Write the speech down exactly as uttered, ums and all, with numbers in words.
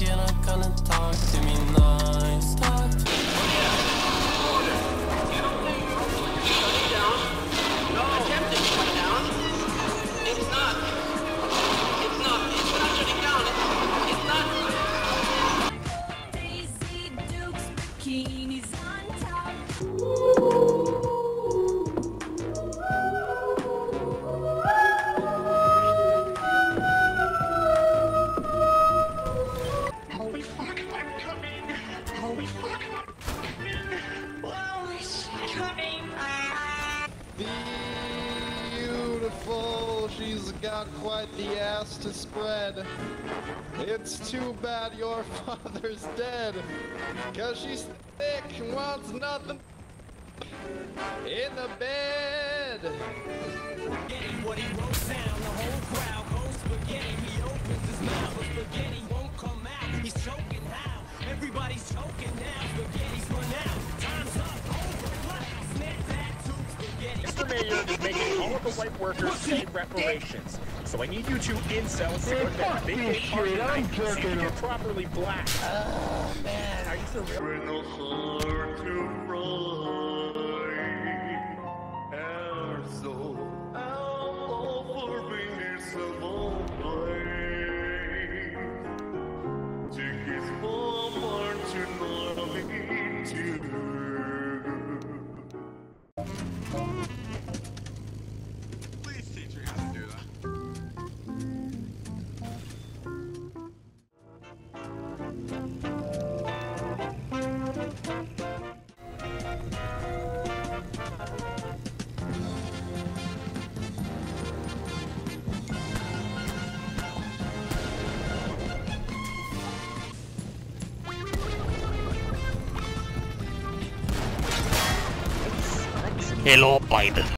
you're not gonna talk to me nice. Talk to me. You don't think you're shutting down? No. Attempted to shut down? It's not. It's not. It's not shutting down. It's, it's not. Daisy Dukes bikinis on top. Holy fuck, I'm coming! Holy fuck, I'm coming! Wow, it's coming! Beautiful! She's got quite the ass to spread. It's too bad your father's dead, cause she's thick and wants nothing in the bed. Spaghetti, what he wrote down, the whole crowd goes spaghetti. He opens his mouth, but spaghetti won't come out. He's choking how? Everybody's choking now. Spaghetti's run out. Time's up. Over. Loud. Snap that to spaghetti. Mister Mayor is making all of the white workers pay reparations. So I need you two incels to go to that big big party tonight so you can get properly black. Oh man, Are you for real? Please teach me how to do that. Hello, Biden.